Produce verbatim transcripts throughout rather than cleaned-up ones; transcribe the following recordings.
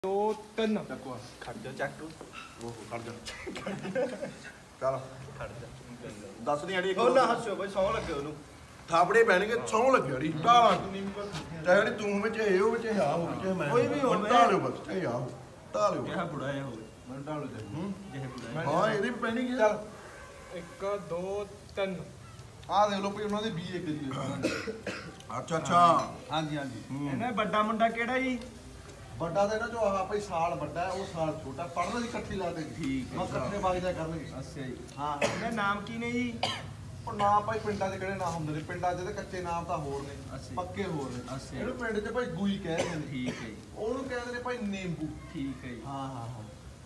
दो तीन ਚੱਕੋ खड़ जा चक ਉਹ ਖੜ ਜਾ ਚੱਲ खड़ जा ਦੱਸ ਨਹੀਂ ਅੜੀ हो ना हसो भाई सौ लगे ओनू ਥਾਪੜੇ ਪੈਣਗੇ ਸੌ ਲੱਗੇ ਅੜੀ ਢਾਲਾਂ ਚਾਹੇ ਜਿਹੜੀ ਤੂੰ ਵਿੱਚ ਇਹ ਉਹ ਵਿੱਚ ਇਹ ਆ ਹੋ ਵਿੱਚ ਮੈਂ ਕੋਈ ਵੀ ਹੋਵੇ। ਢਾਲਿਓ ਬਸ ਇਹ ਆ ਢਾਲਿਓ क्या बुढ़ा है हो ਮੈਂ ਢਾਲੋ ਤੇ हम्म ये बुढ़ा ਹਾਂ ਇਹਦੀ ਵੀ ਪੈਣੀ ਕੀ चल एक दो तीन ਆਹ ਦੇਖ ਲਓ ਭਈ ਉਹਨਾਂ ਦੇ ਵੀਹ ਏਕੜ ਦੀ ਸਾਰਾ ਅੱਛਾ ਅੱਛਾ ਹਾਂਜੀ ਹਾਂਜੀ ਇਹਨੇ ਵੱਡਾ ਮੁੰਡਾ ਕਿਹੜਾ ਜੀ ਵੱਡਾ ਤਾਂ ਇਹਨਾਂ ਚੋਂ ਆਹ ਭਈ ਸਾਲ ਵੱਡਾ ਹੈ ਉਹ ਸਾਲ ਛੋਟਾ ਪੜ੍ਹਨਾ ਦੀ ਇਕੱਠੀ ਲਾ ਦੇ ਠੀਕ ਹੈ। ਮੈਂ ਇਕੱਠੇ ਵਗ ਜਾ ਕਰਨਗੇ ਅੱਛਾ ਜੀ ਹਾਂ ਇਹਦਾ ਨਾਮ ਕੀ ਨੇ ਜੀ ਉਹ ਨਾਮ ਭਾਈ ਪਿੰਡਾਂ ਦੇ ਕਿਹੜੇ ਨਾਮ ਹੁੰਦੇ ਨੇ ਪਿੰਡਾਂ 'ਚ ਤੇ ਕੱਚੇ ਨਾਮ ਤਾਂ ਹੋਰ ਨੇ ਅੱਛਾ। ਪੱਕੇ ਹੋਰ ਨੇ ਅੱਛਾ। ਇਹਨੂੰ ਪਿੰਡ 'ਚ ਭਾਈ ਗੂਈ ਕਹਿੰਦੇ ਨੇ ਠੀਕ ਹੈ ਜੀ ਉਹਨੂੰ ਕਹਿੰਦੇ ਨੇ ਭਾਈ ਨਿੰਬੂ ਠੀਕ ਹੈ ਜੀ ਹਾਂ ਹਾਂ ਹਾਂ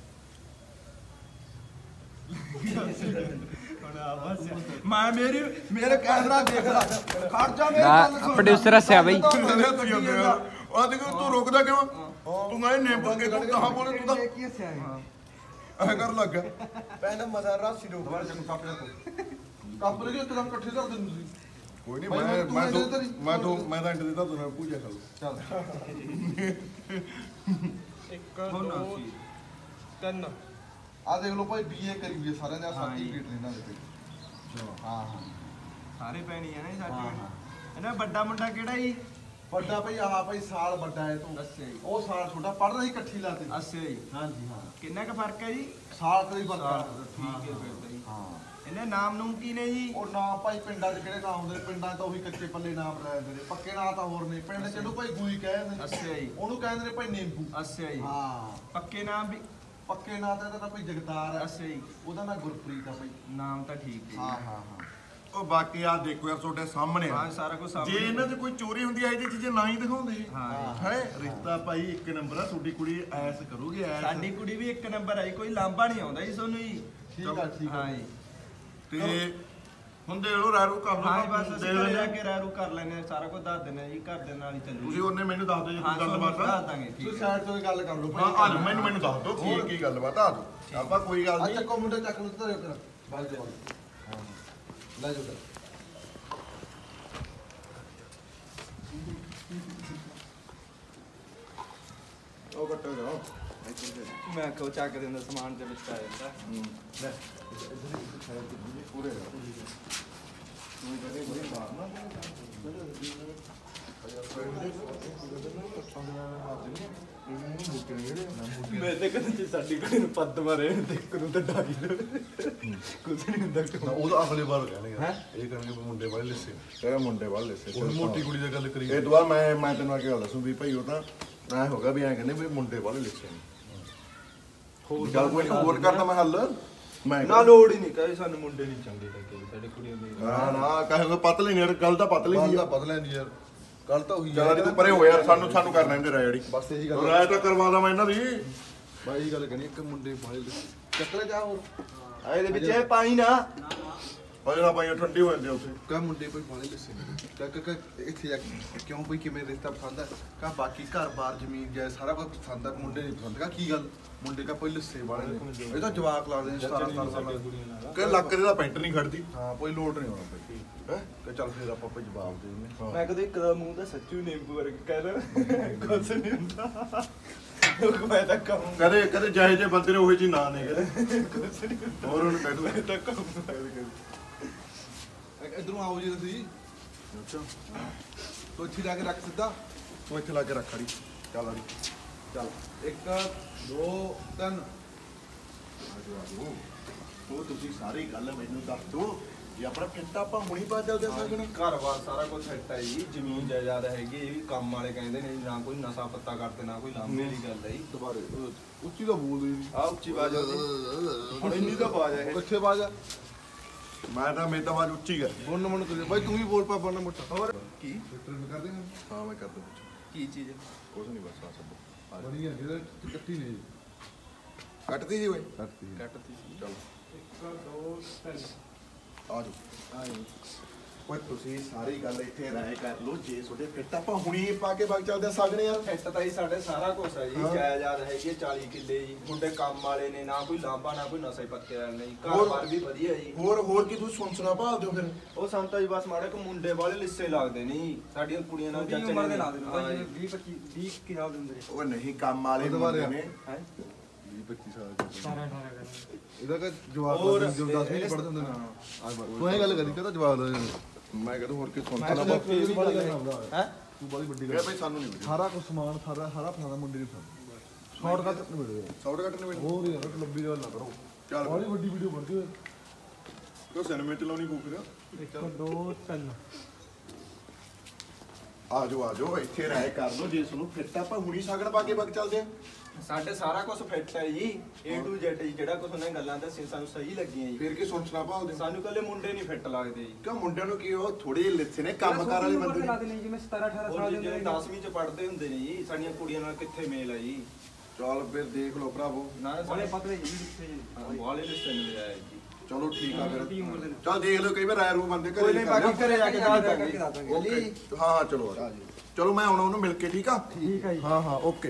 ਹੁਣ ਆ ਬਸ ਮੈਂ ਮੇਰੀ ਮੇਰਾ ਕੈਮਰਾ ਦੇਖ ਲਾ ਖੜ ਜਾ ਮੇਰੀ ਨਾ, ਗੱਲ ਸੁਣ। producer ਹੱਸਿਆ ਬਈ। ਆ ਦੇਖੋ ਤੂੰ ਰੁਕਦਾ ਕਿਉਂ ਤੂੰ ਮੈਂ ਨਿੰਬੂ ਕੇ ਤੂੰ ਕਹਾਂ ਬੋਲੇ ਤੂੰ ਤਾਂ ਕੀ ਹੱਸਿਆ ਹੈ ਐ ਕਰ ਲੱਗ ਪਹਿਲਾਂ ਮਜ਼ਾ ਰਾਸੀ ਰੋ ਦੁਬਾਰਾ ਚੱਕ ਕੱਪ ਜਾ ਕੱਪ ਲੈ ਕੇ ਇੱਕਦਮ ਇਕੱਠੇ ਕਰ ਦਿੰਦੇ ਤੁਸੀਂ ਕੋਈ ਨਹੀਂ ਭਾਈ ਮੈਂ ਤੂੰ ਮੈਂ ਇਹਦੇ ਤੋਂ ਤੇ- ਮੈਂ ਤੋਂ ਮੈਂ ਤਾਂ ਇੰਟ ਦਿੱਤਾ ਤੂੰ ਪੂਜਾ ਕਰ ਚੱਲ ਇੱਕ ਦੋ ਤਿੰਨ ਆਹ ਦੇਖ ਲਓ ਭਾਈ ਬੀਏ ਕਰੀ ਹੋਈ ਹੈ ਸਾਰਿਆਂ ਦੇ ਹਾਂ ਜੀ। ਸਰਟੀਫਿਕੇਟ ਨੇ ਇਹਨਾਂ ਦੇ ਤੇ ਹਾਂ ਹਾਂ ਸਾਰੇ ਪੈਣੀ ਆ ਨਾ ਹਾਂ, ਹਾਂ। ਸਾਡੇ ਇਹਨਾਂ ਵੱਡਾ ਮੁੰਡਾ ਕਿਹੜਾ ਜੀ ਵੱਡਾ ਭਾਈ ਆਹ ਭਾਈ ਸਾਲ ਵੱਡਾ ਹੈ ਤੂੰ ਅੱਛਾ ਜੀ ਉਹ ਸਾਲ ਛੋਟਾ ਪੜ੍ਹਨਾ ਹੀ ਇਕੱਠੀ ਲਾਤੇ ਅੱਛਾ ਜੀ ਹਾਂਜੀ ਹਾਂ ਕਿੰਨਾ ਕੁ ਫਰਕ ਹੈ ਜੀ ਸਾਲ ਕਰੀ ਬੱਕਾ ਠੀਕ ਹੈ ਫਿਰ ਤਾਂ ਜੀ ਹਾਂ ਇਹਨੇ ਨਾਮ ਨੂਮ ਕੀ ਨੇ ਜੀ ਉਹ ਨਾਮ ਭਾਈ ਪਿੰਡਾਂ 'ਚ ਕਿਹੜੇ ਨਾਮ ਹੁੰਦੇ ਨੇ ਪਿੰਡਾਂ 'ਚ ਤਾਂ ਉਹੀ ਕੱਚੇ ਪੱਲੇ ਨਾਮ ਲੈ ਜਾਂਦੇ ਨੇ ਪੱਕੇ ਨਾਮ ਤਾਂ ਹੋਰ ਨੇ ਪਿੰਡ 'ਚ ਇਹਨੂੰ ਭਾਈ ਗੂਈ ਕਹਿੰਦੇ ਨੇ ਅੱਛਾ ਜੀ ਉਹਨੂੰ ਕਹਿੰਦੇ ਨੇ ਭਾਈ ਨਿੰਬੂ ਅੱਛਾ ਜੀ ਹਾਂ ਪੱਕੇ ਨਾਮ ਵੀ ਪੱਕੇ ਨਾਂ ਤੇ ਇਹਦਾ ਤਾਂ ਭਾਈ ਜਗਤਾਰ ਹੈ ਅੱਛਾ ਜੀ ਉਹਦਾ ਨਾਂ ਗੁਰਪ੍ਰੀਤ ਆ ਭਾਈ ਨਾਮ ਤਾਂ ਠੀਕ ਹੈ ਹਾਂ ਜੀ ਹਾਂ ਹਾਂ ਉਹ ਬਾਕੀ ਆ ਦੇਖੋ ਯਾਰ ਤੁਹਾਡੇ ਸਾਹਮਣੇ ਆ ਹਾਂ ਸਾਰਾ ਕੁਝ ਜੇ ਸਾਹਮਣੇ ਇਹਨਾਂ 'ਚ ਕੋਈ ਚੋਰੀ ਹੁੰਦੀ ਆ ਇਹਦੀ ਚੀਜ਼ਾਂ ਨਾ ਹੀ ਦਿਖਾਉਂਦੇ ਹਾਂ ਹੈ ਰਿਸ਼ਤਾ ਭਾਈ ਇੱਕ ਨੰਬਰ ਆ ਤੁਹਾਡੀ ਕੁੜੀ ਐਸ ਕਰੂਗੀ ਐਸ ਸਾਡੀ ਕੁੜੀ ਵੀ ਇੱਕ ਨੰਬਰ ਹੈ ਜੀ, ਕੋਈ ਲਾਂਭਾ ਨਹੀਂ ਆਉਂਦਾ ਜੀ ਤੁਹਾਨੂੰ ਜੀ ਠੀਕ ਆ ਠੀਕ ਆ ਹਾਂ ਜੀ ਤੇ ਹੁੰਦੇ ਲੋ ਰਾਰੂ ਕਰ ਲੋ ਹਾਂ ਜੀ, ਬਸ ਅਸੀਂ ਘਰੇ ਜਾ ਕੇ ਰਾਰੂ ਕਰ ਲੈਣੇ ਸਾਰਾ ਕੁਝ ਦੱਸ ਦਿੰਦੇ ਆ ਜੀ ਘਰ ਦੇ ਨਾਲ ਹੀ ਤੁਸੀਂ ਚੱਲੂ ਉਹਨੇ ਮੈਨੂੰ ਦੱਸ ਦਿਓ ਜੇ ਹਾਂ ਕੋਈ ਗੱਲਬਾਤ ਦੱਸ ਆ ਦਾਂਗੇ ਤੁਸੀਂ ਠੀਕ ਹੈ ਸਾਈਡ ਤੋਂ ਹੀ ਗੱਲ ਕਰ ਲਓ ਹਾਂ ਆ ਜਾਓ, ਮੈਨੂੰ ਮੈਨੂੰ ਦੱਸ ਦਿਓ ਕੀ ਕੀ ਗੱਲਬਾਤ ਆ ਜਾਓ। ਆਪਾਂ ਕੋਈ ਗੱਲ ਆ ਨਹੀਂ ਚੱਕੋ ਮੁੰਡੇ ਚੱਕ ਲਓ ਤੇ ਧਰਿਓ ਕਰ ਬਾਲ ਦੇ ਹਾਂ ਲੈ ਜਾਓ ਲੈ। ਉਹ ਕੱਟੋ ਜਾਓ ਮੈਂ ਕਹੋ ਚੱਕ ਦਿੰਦਾ ਸਮਾਨ ਦੇ ਵਿੱਚ ਆ ਜਾਂਦਾ ਲੈ ਪੂਰੇ ਤੂੰ ਕਦੇ ਬੜੀ ਮਾਰਨਾ ਮੈਂ ਤੇ ਕਹਿੰਦਾ ਸਾਡੀ ਕੁੜੀ ਨੂੰ ਪੱਦ ਮਾਰੇ ਤੇ ਕਰੂ ਤਾਂ ਡਾਈ ਕੁਝ ਨਹੀਂ ਹੁੰਦਾ ਉਹ ਤਾਂ ਅਗਲੇ ਵਾਰ ਕਹਿਣਗੇ ਇਹ ਕਰਨਗੇ ਵੀ ਮੁੰਡੇ ਵਾਲੇ ਲਿਸੇ ਕਹੇ ਮੁੰਡੇ ਵਾਲੇ ਲਿਸੇ ਉਹ ਮੋਟੀ ਕੁੜੀ ਦੀ ਗੱਲ ਕਰੀ ਇਹ ਤੋਂ ਬਾਅਦ ਮੈਂ ਮੈਂ ਤੈਨੂੰ ਆ ਕੇ ਗੱਲ ਦੱਸੂ ਵੀ ਭਾਈ ਉਹ ਤਾਂ ਐ ਹੋਗਾ ਵੀ ਐ ਕਹਿੰਦੇ ਵੀ ਮੁੰਡੇ ਵਾਲੇ ਲਿਸੇ ਨੇ ਹੋਰ ਗੱਲ ਕੋਈ ਨਹੀਂ ਹੋਰ ਕਰਦਾ ਮੈਂ ਹੱਲ ਮੈਂ ਨਾ ਲੋੜ ਹੀ ਨਹੀਂ ਕਹੇ ਸਾਨੂੰ ਮੁੰਡੇ ਨਹੀਂ ਚੰਗੇ ਲੱਗੇ ਸਾਡੇ ਕੁੜੀਆਂ ਦੇ ਨਾ ਨਾ ਕਹੇਗਾ ਪਤਲੇ ਨਹੀਂ ਗੱਲ ਤਾਂ ਪਤਲੇ ਗੱਲ ਹੀ ਤਾਂ ਆ ਬਦਲਿਆ ਨਹੀਂ ਯਾਰ ਗੱਲ ਤਾਂ ਉਹੀ ਚਲ ਤੂੰ ਪਰੇ ਹੋ ਯਾਰ ਸਾਨੂੰ ਸਾਨੂੰ ਕਰ ਲੈਂਦੇ ਰਾਇ ਜਿਹੜੀ ਬਸ ਇਹੀ ਗੱਲ ਰਾਇ ਤਾਂ ਕਰਵਾ ਦਾਂ ਮੈਂ ਇਹਨਾਂ ਦੀ ਬਾਈ ਇਹੀ ਗੱਲ ਕਹਣੀ ਇੱਕ ਮੁੰਡੇ ਬਾਲੇ ਚੱਕਰੇ ਜਾ ਹੋਰ ਆ ਇਹਦੇ ਵਿੱਚ ਇਹ ਪਾਣੀ ਨਾ ਪਹਿਲਾਂ ਭਾਈ ਠੰਡੀ ਹੋ ਜਾਂਦੇ ਉੱਥੇ ਕਾ ਮੁੰਡੇ ਕੋਈ ਬਾਲੇ ਲਿਸੇ ਕਾ ਕਾ ਇੱਥੇ ਜਾ ਕੇ ਕਿਉਂ ਬਈ ਕਿਵੇਂ ਰਿਸ਼ਤਾ ਪਸੰਦ ਹੈ ਕਾ ਬਾਕੀ ਘਰ-ਬਾਰ ਜ਼ਮੀਨ ਜਾਇ ਸਾਰਾ ਕੁਝ ਪਸੰਦ ਹੈ ਮੁੰਡੇ ਨਹੀਂ ਪਸੰਦ ਕਾ ਕੀ ਗੱਲ ਮੁੰਡੇ ਕਾ ਕੋਈ ਲਿਸੇ ਵਾਲੇ ਨੇ ਇਹ ਤਾਂ ਜਵਾਕ ਲਾ ਦੇ ਸਤਾਰਾਂ ਸਤਾਰਾਂ ਸਾਲ ਕਿ ਲੱਕ ਦੇ ਦਾ ਪੈਂਟ ਨਹੀਂ ਖੜਦੀ ਹਾਂ ਕੋਈ ਲੋਡ ਨਹੀਂ ਹੋਣਾ ਬਈ ਹੈ ਕਿ ਚੱਲ ਫਿਰ ਆਪਾਂ ਕੋਈ ਜਵਾਬ ਦੇ ਦਿੰਦੇ ਮੈਂ ਕਦੇ ਇੱਕ ਦਾ ਮੂੰਹ ਤਾਂ ਸੱਚੂ ਨਿੰਬੂ ਵਰਗਾ ਕਹਿ ਕੁਝ ਨਹੀਂ ਹੁੰਦਾ ਉਹ ਮੈਂ ਤਾਂ ਕਹੂੰ ਕਦੇ ਕਦੇ ਜਿਹੇ ਜਿਹੇ ਬੰਦੇ ਨੇ ਉਹੀ ਜੀ ਨਾਂ ਨੇ ਕਦੇ ਕੁਝ ਨਹੀਂ ਹੁੰਦਾ ਹੋਰ ਉਹਨੂੰ ਕਹਿ ਦੂ ਮੈਂ ਤਾਂ ਕਹੂੰ ਇਧਰੋਂ ਆਓ ਜੀ ਤੁਸੀਂ ਅੱਛਾ ਤੋ ਇੱਥੇ ਜਾ ਕੇ ਰੱਖ ਸਿੱਧਾ ਤੂੰ ਇੱਥੇ ਲਾ ਕੇ ਰੱਖ ਖੜੀ ਚੱਲ ਆ ਜੀ ਚੱਲ ਇੱਕ ਦੋ ਤਿੰਨ ਆਜੋ ਆਜੋ ਉਹ ਤੁਸੀਂ ਸਾਰੀ ਗੱਲ ਮੈਨੂੰ ਦੱਸ ਦੋ ਜੇ ਆਪਣਾ ਕਿੰਤਾ ਆਪਾਂ ਹੁਣੀ ਪਾ ਚੱਲਦੇ ਸਕਣ ਘਰ-ਬਾਰ ਸਾਰਾ ਕੁਝ ਸੈੱਟ ਹੈ ਜੀ ਜ਼ਮੀਨ ਜਾਇਦਾਦ ਹੈਗੀ ਇਹ ਵੀ ਕੰਮ ਵਾਲੇ ਕਹਿੰਦੇ ਨੇ ਨਾ ਕੋਈ ਨਸ਼ਾ ਪੱਤਾ ਕਰਦੇ ਨਾ ਕੋਈ ਲਾਂਭੇ ਵਾਲੀ ਗੱਲ ਹੈ ਜੀ ਦੁਬਾਰੇ ਅਹ, ਉੱਚੀ ਤਾਂ ਬੋਲਦੇ ਨਹੀਂ ਆ ਉੱਚੀ ਆਵਾਜ਼ ਆਉਂਦੀ ਹੁਣ ਇੰਨੀ ਤਾਂ ਆਵਾਜ਼ ਹੈ ਕਿੱਥੇ ਬਾਜ ਆ ਮੈਂ ਤਾਂ ਮੇਰੀ ਤਾਂ ਆਵਾਜ਼ ਉੱਚੀ ਕਰ ਬੋਲਣ ਮਣ ਕਰ ਬਾਈ ਤੂੰ ਵੀ ਬੋਲ ਪਾ ਬੋਲਣਾ ਮੋਟਾ ਹੋਰ ਕੀ ਡਾਕਟਰ ਨੂੰ ਕਰ ਦੇਗਾ ਹਾਂ ਮੈਂ ਕਰਦਾ ਕੀ ਚੀਜ਼ ਕੁਝ ਨਹੀਂ ਬਸ ਆ ਸਭ ਬਣੀ ਹੈ ਜਿਹੜਾ ਕੱਟੀ ਨਹੀਂ ਕੱਟਦੀ ਜੀ ਓਏ ਕੱਟਤੀ ਕੱਟਤੀ ਸੀ ਚਲੋ ਇੱਕ ਦੋ ਤਿੰਨ ਆ ਜਾਓ ਆਏ ਓਏ ਤੁਸੀਂ ਸਾਰੀ ਗੱਲ ਇੱਥੇ ਰਾਏ ਕਰ ਲਓ ਜੇ ਤੁਹਾਡੇ ਫਿੱਟ ਆਪਾਂ ਹੁਣੀ ਪਾ ਕੇ ਬਾਗ ਚੱਲਦੇ ਆ ਸਾਗਣੇ ਯਾਰ ਫਿੱਟ ਤਾਂ ਜੀ ਸਾਡੇ ਸਾਰਾ ਕੁਝ ਹੈ ਜੀ ਹਾਂ। ਜਾਇਦਾਦ ਹੈਗੀ ਹੈ ਚਾਲੀ ਕਿੱਲੇ ਜੀ ਮੁੰਡੇ ਕੰਮ ਵਾਲੇ ਨੇ ਨਾ ਕੋਈ ਲਾਂਬਾ ਨਾ ਕੋਈ ਨਸ਼ੇ ਪੱਤੇ ਵਾਲੇ ਨੇ ਜੀ ਹੋਰ- ਘਰ-ਬਾਰ ਵੀ ਵਧੀਆ ਜੀ ਹੋਰ ਹੋਰ ਕੀ ਤੁਸੀਂ ਸੁਣਸਣਾ ਭਾਲ ਦਿਓ ਫਿਰ ਉਹ ਸੰਤਾ ਜੀ ਬਸ ਮਾੜੇ ਕੋ ਮੁੰਡੇ ਵਾਲੇ ਲਿੱਸੇ ਲੱਗਦੇ ਨਹੀਂ ਸਾਡੀਆਂ ਕੁੜੀਆਂ ਨਾਲ ਛੋਟੀ ਉਮਰ ਦੇ ਲਾ ਦਿੰਦੇ ਹਾਂ ਜੀ। ਵੀਹ ਪੱਚੀ ਵੀਹ ਕੀ ਸਾਲ ਦੇ ਹੁੰਦੇ ਨੇ ਉਹ ਨਹੀਂ ਕੰਮ ਵਾਲੇ ਉਹਦੇ ਬਾਰੇ ਮੁੰਡੇ ਨੇ ਹੈਂ? ਵੀਹ ਪੱਚੀ ਸਾਲ ਦੇ ਅਠਾਰਾਂ ਅਠਾਰਾਂ ਕਰ ਇਹਦਾ ਕਿ ਜਵਾਬ ਹੋਰ ਜੋ ਦਸਵੀਂ ਚ ਪੜ੍ਹਦੇ ਹੁੰਦੇ ਨੇ ਤੂੰ ਇਹ ਗੱਲ ਕਰੀ ਕਹਿੰਦਾ ਜਵਾਬ ਦੇ ਮੈਂ ਕਹਿੰਦਾ ਹੋਰ ਕੀ ਸੁਣਦਾ ਮੈਂ ਤਾਂ ਫੇਰ ਵੀ ਗੱਲ ਹੈ ਹੈ ਤੂੰ ਬੜੀ ਵੱਡੀ ਇਹ ਗੱਲ ਬਈ ਸਾਨੂੰ ਨਹੀਂ ਮਿਲਿਆ ਸਾਰਾ ਕੁਝ ਸਮਾਨ ਸਾਰਾ ਸਾਰਾ ਫਾਣਾ ਮੁੰਡੇ ਨੂੰ ਫਾਣਾ ਸ਼ਾਰਟਕਟ ਨਹੀਂ ਮਿਲਦਾ ਸ਼ਾਰਟਕਟ ਨਹੀਂ ਮਿਲਿਆ ਹੋਰ ਯਾਰ ਲੰਬੀ ਗੱਲ ਨਾ ਕਰੋ ਚੱਲ ਬੜੀ ਵੱਡੀ ਵੀਡੀਓ ਬਣ ਗਈ ਤੋ ਸਿਨੇਮੇ ਚਲਾਉਣੀ ਕੋ ਫਿਰ ਇੱਕ ਦੋ ਤਿੰਨ ਆ ਜਾਓ ਆ ਜਾਓ ਇੱਥੇ ਰਾਏ ਕਰ ਲਓ ਜੇ ਤੁਹਾਨੂੰ ਫਿੱਟ ਆਪਾਂ ਹੁਣੀ ਸਾਗਣ ਪਾ ਕੇ ਬਾਗ ਚੱਲਦੇ ਆ ਸਾਡੇ ਸਾਰਾ ਕੁਝ ਫਿੱਟ ਹੈ ਜੀ A to Z ਜੀ ਜਿਹੜਾ ਕੁਝ ਉਹਨੇ ਗੱਲਾਂ ਦੱਸੀਆਂ ਸਾਨੂੰ ਸਹੀ ਲੱਗੀਆਂ ਜੀ ਫਿਰ ਕੀ ਸੁਣਸਣਾ ਭਾਲਦੇ ਹੋ? ਸਾਨੂੰ ਕੱਲੇ ਮੁੰਡੇ ਨਹੀਂ ਫਿੱਟ ਲੱਗਦੇ ਜੀ ਕਿਉਂ ਮੁੰਡਿਆਂ ਨੂੰ ਕੀ ਉਹ ਥੋੜੇ ਲਿੱਸੇ ਨੇ ਕੰਮਕਾਰ ਵਾਲੇ ਬੰਦੇ ਲਾ ਨੇ ਦੇਣੇ ਜਿਵੇਂ ਸਤਾਰਾਂ ਅਠਾਰਾਂ ਉਹ ਸਾਲ ਜੀ ਦੇ ਜਿਹੜੇ ਹੁੰਦੇ ਨੇ ਦਸਵੀਂ ਚ ਪੜ੍ਹਦੇ ਹੁੰਦੇ ਨੇ ਜੀ ਸਾਡੀਆਂ ਕੁੜੀਆਂ ਨਾਲ ਕਿੱਥੇ ਮੇਲ ਹੈ ਜੀ ਚੱਲ ਫਿਰ ਦੇਖ ਲਓ ਭਰਾਵੋ ਨਾ ਵਾਲੇ ਸਾਡੇ ਪਤਲੇ ਜੀ ਜਿੱਥੇ ਵਾਲੇ ਲਿਸਟੇ ਮਿਲ ਆਇਆ ਜੀ ਚਲੋ ਠੀਕ ਆ ਛੋਟੀ ਫਿਰ ਉਮਰ ਦੇ ਨੇ। ਚੱਲ ਦੇਖ ਲਓ ਕਈ ਵਾਰ ਰਾਏ ਰੂ ਬੰਦੇ ਘਰੇ ਕੋਈ ਨਹੀਂ ਕਰ ਲਿਓ। ਬਾਕੀ ਘਰੇ ਜਾ ਕੇ ਦੱਸ ਦਾਂਗੇ ਕਰਕੇ ਦੱਸ ਦਾਂਗੇ। ਓਕੇ ਹਾਂ ਹਾਂ ਚਲੋ ਆ ਜਾਓ। ਚਲੋ ਮੈਂ ਆਉਣਾ ਉਹਨੂੰ ਮਿਲ ਕੇ ਠੀਕ ਆ ਠੀਕ ਹੈ ਜੀ ਹਾਂ ਹਾਂ ਓਕੇ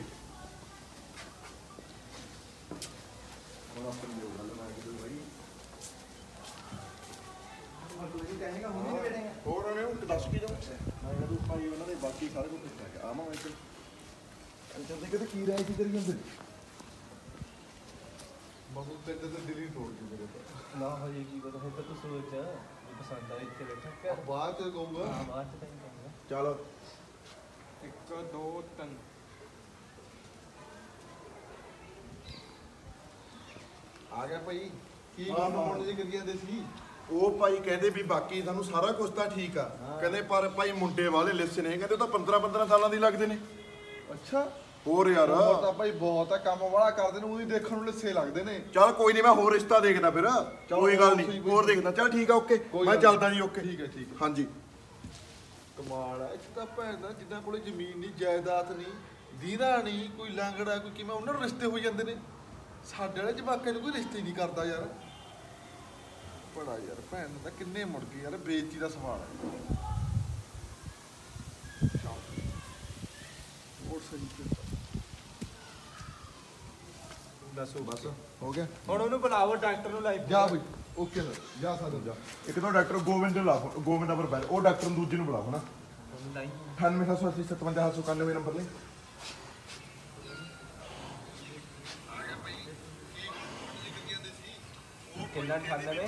ਹੋਰ ਉਹਨੇ ਉਹ ਦੱਸ ਕੀ ਦੋ ਮੈਂ ਜਦੋਂ ਭਾਈ ਉਹਨਾਂ ਦੇ ਬਾਕੀ ਸਾਰੇ ਕੁਝ ਠੀਕ ਠਾਕ ਆਵਾਂ ਮੈਂ ਇੱਥੇ ਅੰਚਰ ਦੇ ਕਿਤੇ ਕੀ ਰਾਇ ਕੀ ਕਰੀ ਜਾਂਦੇ ਬਾਬੂ ਤੇ ਤੇ ਦਿੱਲੀ ਤੋੜ ਕੇ ਮੇਰੇ ਕੋਲ ਨਾ ਹੋ ਜੀ ਪਤਾ ਫਿਰ ਤਾਂ ਤੂੰ ਸੋਚ ਜੇ ਪਸੰਦ ਆ ਇੱਥੇ ਬੈਠਾ ਬਾਹਰ ਤੇ ਕਹੂੰਗਾ ਬਾਅਦ ਚ ਤੈਨੂੰ ਕਹਾਂਗਾ ਚਲ ਇੱਕ ਦੋ ਤਿੰਨ ਆ ਗਿਆ ਭਾਈ ਕੀ ਹਾਂ, ਹਾਂ। ਮੁੰਡੇ ਜੀ ਕਰੀ ਜਾਂਦੇ ਸੀ ਉਹ ਭਾਈ ਕਹਿੰਦੇ ਵੀ ਬਾਕੀ ਸਾਨੂੰ ਸਾਰਾ ਕੁਝ ਤਾਂ ਠੀਕ ਆ ਕਹਿੰਦੇ ਪਰ ਭਾਈ ਮੁੰਡੇ ਵਾਲੇ ਲਿਸਟ ਨੇ ਕਹਿੰਦੇ ਉਹ ਤਾਂ ਪੰਦਰਾਂ ਪੰਦਰਾਂ ਸਾਲਾਂ ਦੀ ਲੱਗਦੇ ਨੇ ਅੱਛਾ ਹੋਰ ਯਾਰ ਉਮਰ ਤਾਂ ਭਾਈ ਬਹੁਤ ਆ ਕੰਮ ਵਾਲਾ ਕਰਦੇ ਨੇ ਉਹੀ ਦੇਖਣ ਨੂੰ ਲਿੱਸੇ ਲੱਗਦੇ ਨੇ ਚੱਲ ਕੋਈ ਨਹੀਂ ਮੈਂ ਹੋਰ ਰਿਸ਼ਤਾ ਦੇਖਦਾ ਫਿਰ ਕੋਈ ਗੱਲ ਨਹੀਂ ਕੋਈ- ਕੋਈ- ਹੋਰ ਦੇਖਦਾ ਚੱਲ ਠੀਕ ਆ ਓਕੇ ਕੋਈ ਮੈਂ ਗੱਲ ਚੱਲਦਾ ਜੀ ਓਕੇ ਠੀਕ ਹੈ ਠੀਕ ਹੈ ਹਾਂਜੀ ਕਮਾਲ ਆ ਇੱਕ ਤਾਂ ਭੈਣ ਦਾ ਜਿੱਦਾਂ ਕੋਲੇ ਜ਼ਮੀਨ ਨਹੀਂ ਜਾਇਦਾਦ ਨਹੀਂ ਦੀਦਾ ਨਹੀਂ ਕੋਈ ਲਾਂਗੜਾ ਕੋਈ ਕਿਵੇਂ ਉਹਨਾਂ ਨੂੰ ਰਿਸ਼ਤੇ ਹੋ ਜਾਂਦੇ ਨੇ ਸਾਡੇ ਵਾਲੇ ਜਵਾਕਾਂ ਨੂੰ ਕੋਈ ਰਿਸ਼ਤੇ ਹੀ ਨਹੀਂ ਕਰਦਾ ਯਾਰ ਬੜਾ ਯਾਰ ਭੈਣ ਦਾ ਕਿੰਨੇ ਮੁੜ ਗਏ ਯਾਰ ਬੇਇੱਜ਼ਤੀ ਦਾ ਸਵਾਲ ਹੈ ਹੋਰ ਸਹੀ ਤੇ ਦੱਸੋ ਬਸ ਹੋ ਗਿਆ ਹੁਣ ਉਹਨੂੰ ਬੁਲਾਓ ਡਾਕਟਰ ਨੂੰ ਲਾਈਵ ਜਾ ਬਈ ਓਕੇ ਸਰ ਜਾ ਸਕਦੇ ਜਾ ਇੱਕ ਤਾਂ ਡਾਕਟਰ ਗੋਬਿੰਦ ਨੂੰ ਲਾ ਗੋਬਿੰਦ ਨੰਬਰ ਬੈਲ ਉਹ ਡਾਕਟਰ ਨੂੰ ਦੂਜੇ ਨੂੰ ਬੁਲਾਓ ਨਾ ਲਾਈਵ ਅਠਾਨਵੇਂ ਸੱਤ ਸੌ ਅੱਸੀ ਸਤਵੰਜਾ ਸੱਤ ਸੌ ਇਕਾਨਵੇਂ ਨੰਬਰ ਲਈ ਕਿੰਨਾ ਅਠਾਨਵੇਂ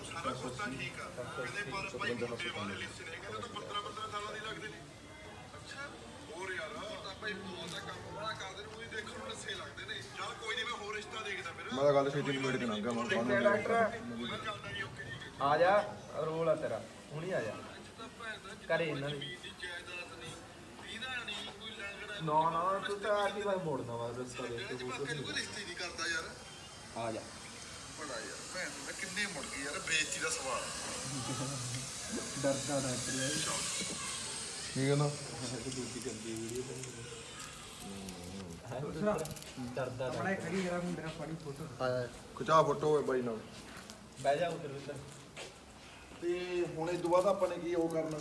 ਮੈਂ ਤਾਂ ਗੱਲ ਛੇਤੀ ਨਿਬੇੜ ਕੇ ਲੰਘਾਂ ਮੈਂ ਡਾਕਟਰ ਆ ਜਾ ਰੋਲ ਆ ਤੇਰਾ ਹੁਣੀ ਆ ਜਾ ਕਰੇ ਇਹਨਾਂ ਦੀ ਨਾ ਨਾ ਤੂੰ ਤਾਂ ਆ ਕੀ ਵਾਰ ਮੋੜਨਾ ਵਾ ਰਸਤਾ ਦੇ ਕੇ ਰਿਸ਼ਤੇ ਨਹੀਂ ਕਰਦਾ ਯਾਰ ਆ ਜਾ ਬੜਾ ਯਾਰ ਭੈਣ ਦਾ ਕਿੰਨੇ ਮੁੜ ਗਏ ਯਾਰ ਬੇਇੱਜ਼ਤੀ ਦਾ ਸਵਾਲ ਡਰਦਾ ਡਾਕਟਰ ਹੈ ਕੀ ਕਹਿੰਦਾ ਡਰਦਾ ਆਪਣਾ ਖੜੀ ਜਰਾ ਮੁੰਡੇ ਨਾਲ ਫੜੀ ਫੋਟੋ ਆਇਆ ਖਿਚਾ ਫੋਟੋ ਹੋਏ ਬਾਈ ਨਾਲ ਬਹਿ ਜਾ ਉਧਰ ਉਧਰ ਤੇ ਹੁਣ ਇਸ ਤੋਂ ਬਾਅਦ ਆਪਾਂ ਨੇ ਕੀ ਉਹ ਕਰਨਾ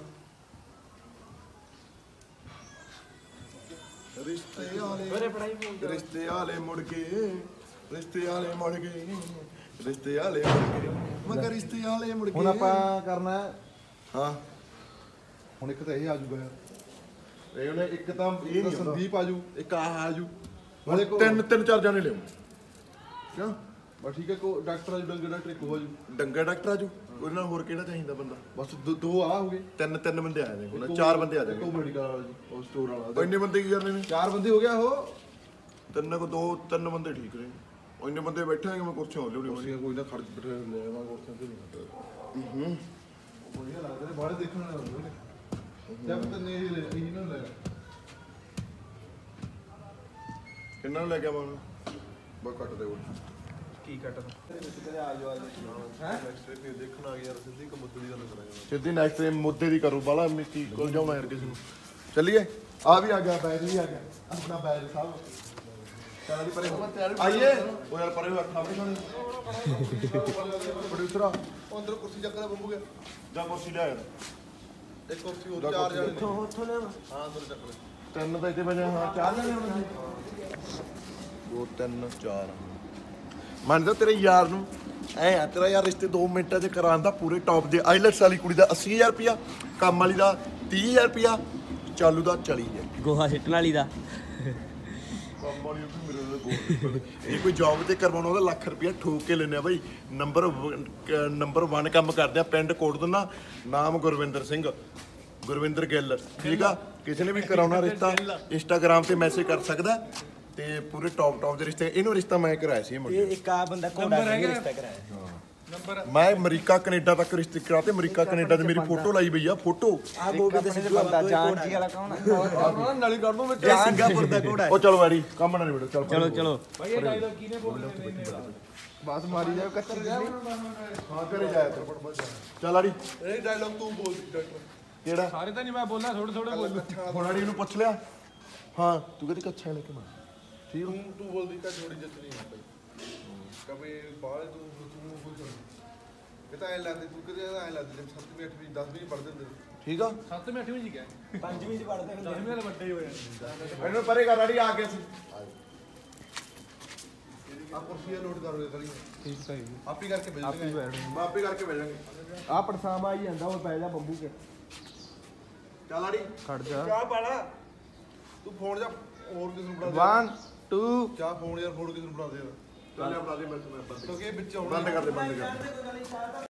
ਰਿਸ਼ਤੇ ਮੇਰੇ ਵਾਲੇ ਪੜਾਈ ਬੋਲ ਰਿਸ਼ਤੇ ਵਾਲੇ ਮੁੜ ਕੇ ਰਿਸ਼ਤੇ ਵਾਲੇ ਮੁੜ ਗਏ ਰਿਸ਼ਤੇ ਵਾਲੇ ਮੁੜ ਗਏ ਮੈਂ ਕਿਹਾ ਰਿਸ਼ਤੇ ਵਾਲੇ ਮੁੜ ਗਏ ਹੁਣ ਆਪਾਂ ਕਰਨਾ ਹੈ ਹਾਂ ਹੁਣ ਇੱਕ ਤਾਂ ਇਹ ਆ ਜਾਊਗਾ ਯਾਰ ਇਹ ਉਹਨੇ ਇੱਕ ਤਾਂ ਇਹ ਇੱਕ ਨਹੀਂ ਤਾਂ ਹੁੰਦਾ ਸੰਦੀਪ ਆ ਜੂ ਇੱਕ ਆਹ ਆ ਜੂ ਹੁਣ ਤਿੰਨ ਤਿੰਨ ਚਾਰ ਜਾਣੇ ਲਿਓ ਕਿਉਂ ਬਸ ਠੀਕ ਹੈ ਕੋ ਡਾਕਟਰ ਆ ਜੂ ਡੰਗਰ ਡਾਕਟਰ ਇੱਕ ਹੋ ਜੂ ਡੰਗਾ ਡਾਕਟਰ ਆਜੂ ਉਹਦੇ ਨਾਲ ਹੋਰ ਕਿਹੜਾ ਚਾਹੀਦਾ ਬੰਦਾ ਬਸ ਦੋ ਦੋ ਆ ਹੋ ਗਏ ਤਿੰਨ ਤਿੰਨ ਬੰਦੇ ਆ ਜਾਣਗੇ ਹੁਣ ਚਾਰ ਬੰਦੇ ਆ ਇੱਕ ਜਾਣਗੇ ਮੈਡੀਕਲ ਵਾਲਾ ਜੀ ਉਹ ਸਟੋਰ ਉਹ ਵਾਲਾ ਇੰਨੇ ਬੰਦੇ ਕੀ ਕਰਨੇ ਨੇ ਚਾਰ ਬੰਦੇ ਹੋ ਗਿਆ ਉਹ ਤਿੰਨ ਕੋ ਦੋ ਤਿੰਨ ਬੰਦੇ ਠੀਕ ਨੇ ਉਹ ਇੰਨੇ ਬੰਦੇ ਬੈਠਾਂਗੇ ਮੈਂ ਕੁਰਸੀਆਂ ਹੋ ਲਿਉਣੀ ਕੁਰਸੀਆਂ ਕੋਈ ਨਾ ਖੜ ਬਿਠਾ ਲੈ ਆਵਾਂ ਕੁਰਸੀਆਂ ਤੇ ਨਹੀਂ ਹੂੰ ਵਧੀਆ ਲੱਗਦੇ ਨੇ ਬਾਹਰ ਦੇਖਣ ਵਾਲੇ ਹੁੰਦੇ ਨੇ ਜਦ ਤੱਕ ਨਹੀਂ ਲੈ ਇਹ ਨਾ ਲੈ ਕਿੰਨਾ ਨੂੰ ਲੈ ਕੇ ਆਵਾਂ ਬਸ ਕੱਟ ਦੇ ਉਹ ਕੀ ਕੱਟ ਕਿਤੇ ਆ ਜਾਓ ਆ ਜਾਓ ਹੈ ਨੈਕਸਟ ਤੇ ਦੇਖਣਾ ਯਾਰ ਸਿੱਧੀ ਕਮੁੱਦੜੀ ਦਾ ਨਜ਼ਰ ਆਇਆ ਸਿੱਧੀ ਨੈਕਸਟ ਟਾਈਮ ਮੁੱਦੇ ਦੀ ਕਰੂ ਬਾਲਾ ਮਿੱਟੀ ਕੋਲ ਜਾਉਣਾ ਯਾਰ ਕਿਸੇ ਨੂੰ ਚੱਲੀਏ ਆ ਵੀ ਆ ਗਿਆ ਬੈਗ ਵੀ ਆ ਗਿਆ ਆਪਣਾ ਬੈਗ ਸਾਹਿਬ ਚੱਲ ਜੀ ਪਰੇ ਆਈਏ ਉਹ ਯਾਰ ਪਰੇ ਹੱਥ ਆਪਣੇ ਖਾਣੇ ਪ੍ਰੋਡਿਊਸਰ ਆ ਉਹ ਅੰਦਰ ਕੁਰਸੀ ਚੱਕ ਲੈ ਬੰਬੂ ਗਿਆ ਜਾ ਕੁਰਸੀ ਲਿਆ ਯਾਰ ਇੱਕ ਕੁਰਸੀ ਹੋਰ ਚਾਰ ਜਣੇ ਨੇ। ਉੱਥੋਂ ਲੈ ਹਾਂ ਤੁਰ ਚੱਕ ਲੈ। ਤਿੰਨ ਤਾਂ ਇੱਥੇ ਵਜੇ ਹਾਂ ਚਾਰ ਜਣੇ ਹੋਣੇ ਦੋ ਤਿੰਨ ਚਾਰ ਮੰਨਦਾ ਤੇਰੇ ਯਾਰ ਨੂੰ ਐ ਆ ਤੇਰਾ ਯਾਰ ਰਿਸ਼ਤੇ ਦੋ ਮਿੰਟਾਂ 'ਚ ਕਰਾਉਂਦਾ ਪੂਰੇ ਟੌਪ ਦੇ ਆਈਲੈਟਸ ਵਾਲੀ ਕੁੜੀ ਦਾ ਅੱਸੀ ਹਜ਼ਾਰ ਰੁਪਿਆ ਕੰਮ ਵਾਲੀ ਦਾ ਤੀਹ ਹਜ਼ਾਰ ਰੁਪਿਆ ਚਾਲੂ ਦਾ ਚਾਲੀ ਹਜ਼ਾਰ ਗੋਹਾ ਸਿੱਟਣ ਵਾਲੀ ਦਾ ਕੰਮ ਵਾਲੀ ਵੀ ਮੇਰੇ ਦੇ ਕੋਲ ਇਹ ਕੋਈ ਜੌਬ ਤੇ ਕਰਵਾਉਣਾ ਉਹਦਾ ਲੱਖ ਰੁਪਿਆ ਠੋਕ ਕੇ ਲੈਨੇ ਆ ਬਾਈ ਨੰਬਰ ਨੰਬਰ ਇੱਕ ਕੰਮ ਕਰਦੇ ਆ ਪਿੰਡ ਕੋਟ ਦਿੰਦਾ ਨਾਮ ਗੁਰਵਿੰਦਰ ਸਿੰਘ ਗੁਰਵਿੰਦਰ ਗਿੱਲ ਠੀਕ ਆ ਕਿਸੇ ਨੇ ਵੀ ਕਰਾਉਣਾ ਰਿਸ਼ਤਾ ਇੰਸਟਾਗ੍ਰਾਮ ਤੇ ਮੈਸੇਜ ਕਰ ਸਕਦਾ ਤੇ ਪੂਰੇ ਟੌਪ ਟੌਪ ਦੇ ਰਿਸ਼ਤੇ ਇਹਨੂੰ ਰਿਸ਼ਤਾ ਮੈਂ ਕਰਾਇਆ ਸੀ ਇਹ ਮੁੰਡੇ ਇਹ ਇੱਕ ਆ ਬੰਦਾ ਘੋੜਾ ਸਿੰਘ ਰਿਸ਼ਤਾ ਕਰਾਇਆ ਨੰਬਰ ਮੈਂ ਅਮਰੀਕਾ ਕੈਨੇਡਾ ਤੱਕ ਰਿਸ਼ਤੇ ਕਰਾਤੇ ਅਮਰੀਕਾ ਕੈਨੇਡਾ ਤੇ ਮੇਰੀ ਫੋਟੋ ਲਾਈ ਪਈ ਆ ਫੋਟੋ ਆ ਗੋਗੇ ਤੇ ਸਿੱਧੂ ਬੰਦਾ ਜਾਨ ਜੀ ਵਾਲਾ ਕੌਣ ਆ ਨਾਲੀ ਕਰ ਦੂੰ ਵਿੱਚ ਇਹ ਸਿੰਗਾਪੁਰ ਦਾ ਘੋੜਾ ਉਹ ਚਲੋ ਵਾਰੀ ਕੰਮ ਨਾ ਨਿਬੜੋ ਚਲ ਚਲੋ ਚਲੋ ਭਾਈ ਇਹ ਡਾਇਲੌਗ ਕਿਹਨੇ ਬੋਲਨੇ ਬਸ ਮਾਰੀ ਜਾਓ ਕੱਚੀ ਜਾ ਹਾਂ ਘਰੇ ਜਾਇਆ ਤੂੰ ਚੱਲ ਆੜੀ ਇਹ ਡਾਇਲੌਗ ਤੂੰ ਬੋਲ ਡਾਕਟਰ ਕਿਹੜਾ ਸਾਰੇ ਤਾਂ ਨਹੀਂ ਮੈਂ ਬੋਲਣਾ ਥੋੜੇ ਥੋੜੇ ਬੋਲ ਹੁਣ ਆੜੀ ਨੂੰ ਪੁੱਛ ਲਿਆ ਹਾਂ ਤੂੰ ਕਹਿੰਦੀ ਕੱਛਾ ਲੈ ਕੇ ਮਾਰ ਠੀਕ ਤੂੰ ਤੂੰ ਬੋਲਦੀ ਕਾ ਥੋੜੀ ਜਿੱਤ ਨਹੀਂ ਹੈ ਭਾਈ ਕਬੇ ਬਾਹਰ ਤੂੰ ਤੂੰ ਬੋਲ ਇਹ ਤਾਂ ਐ ਲੱਗਦੀ ਤੂੰ ਕਿਤੇ ਐ ਲੱਗਦੀ ਜਿਵੇਂ ਸੱਤਵੀਂ ਅੱਠਵੀਂ ਦਸਵੀਂ ਪੜ੍ਹਦੇ ਹੁੰਦੇ ਠੀਕ ਆ ਸੱਤਵੇਂ ਅੱਠਵੇਂ ਜੀ ਗਿਆ ਪੰਜਵੀਂ ਚ ਪੜਦੇ ਹੁੰਦੇ ਦਸਵੇਂ ਵਾਲੇ ਵੱਡੇ ਹੀ ਹੋ ਜਾਂਦੇ ਇਹਨੂੰ ਪਰੇ ਕਰ ਆੜੀ ਆ ਗਿਆ ਸੀ ਆ ਕੁਰਸੀਆਂ ਲੋਡ ਕਰੋ ਇਹ ਸਾਰੀਆਂ ਠੀਕ ਤਾਂ ਹੀ ਆਪ ਹੀ ਕਰਕੇ ਆਪੀ ਭੇਜਦੇ ਬੈਠ ਮਾਪੀ ਕਰਕੇ ਭੇਜਾਂਗੇ ਆ ਪਰਸਾਵਾ ਆਈ ਜਾਂਦਾ ਉਹ ਪੈ ਜਾ ਬੰਬੂ ਕੇ ਚੱਲ ਆੜੀ ਖੜ ਜਾ ਚਾਹ ਪਾਲਾ ਤੂੰ ਫੋਨ ਜਾ ਹੋਰ ਕਿਸੇ ਨੂੰ ਫੜਾ one two ਚਾਹ ਫੋਨ ਯਾਰ ਫੋਨ ਕਿਸੇ ਨੂੰ ਫੜਾ ਦੇ ਯਾਰ ਚੱਲ ਆ ਬਣਾ ਦੇ ਮੈਂ ਬੰਦ ਕਿਉਂਕਿ ਇਹ ਵਿੱਚ ਆਉਣਾ ਬੰਦ ਕਰ ਦੇ ਬੰਦ ਕਰ ਦੇ